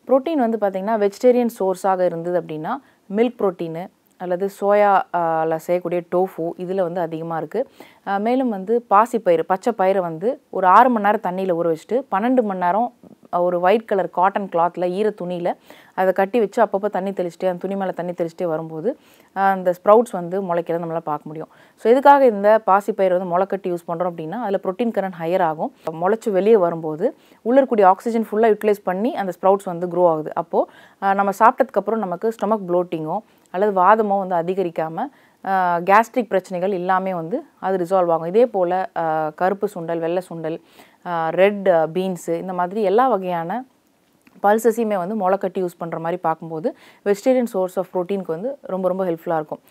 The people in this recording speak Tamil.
புரோட்டீன் வந்து பார்த்திங்கன்னா வெஜிடேரியன் சோர்ஸாக இருந்தது அப்படின்னா மில்க் புரோட்டீனு அல்லது சோயால செய்யக்கூடிய டோஃபு இதில் வந்து அதிகமாக இருக்குது. மேலும் வந்து பாசிப்பயிறு பச்சை பயிரை வந்து ஒரு 6 மணி நேரம் தண்ணியில் ஊற வச்சுட்டு 12 மணி நேரம் ஒரு ஒயிட் கலர் காட்டன் கிளாத்தில் ஈர துணியில் அதை கட்டி வச்சு அப்பப்போ தண்ணி தெளிச்சுட்டே அந்த துணி மேலே தண்ணி தெளிச்சுட்டே வரும்போது அந்த ஸ்ப்ரவுட்ஸ் வந்து முளைக்கிறத நம்மளால் பார்க்க முடியும். ஸோ எதுக்காக இந்த பாசிப்பயிர் வந்து முளைக்கட்டி யூஸ் பண்ணுறோம் அப்படின்னா அதில் ப்ரோட்டீன் கரண்ட் ஹையர் ஆகும். முளைச்சி வெளியே வரும்போது உள்ளே இருக்கக்கூடிய ஆக்சிஜன் ஃபுல்லாக யூட்டிலைஸ் பண்ணி அந்த ஸ்ப்ரவுட்ஸ் வந்து க்ரோ ஆகுது. அப்போது நம்ம சாப்பிட்டதுக்கப்புறம் நமக்கு ஸ்டொமக் ப்ளோட்டிங்கோ அல்லது வாதமோ வந்து அதிகரிக்காமல் கேஸ்ட்ரிக் பிரச்சனைகள் எல்லாமே வந்து அது ரிசால்வ் ஆகும். இதே போல் கருப்பு சுண்டல், வெள்ளை சுண்டல், ரெட் பீன்ஸு இந்த மாதிரி எல்லா வகையான பல்சஸையுமே வந்து முளைக்கட்டி யூஸ் பண்ணுற மாதிரி பார்க்கும்போது வெஜிடேரியன் சோர்ஸ் ஆஃப் ப்ரோட்டீனுக்கு வந்து ரொம்ப ரொம்ப ஹெல்ப்ஃபுல்லாக இருக்கும்.